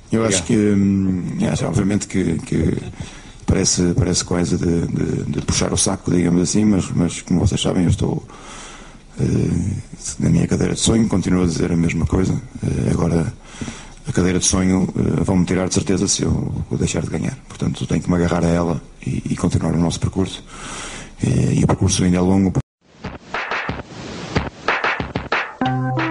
Eu acho que, obviamente que parece coisa de puxar o saco, digamos assim, mas como vocês sabem, eu estou na minha cadeira de sonho, continuo a dizer a mesma coisa. Agora, a cadeira de sonho vão-me tirar de certeza se eu deixar de ganhar. Portanto, tenho que me agarrar a ela e continuar o nosso percurso. E o percurso ainda é longo.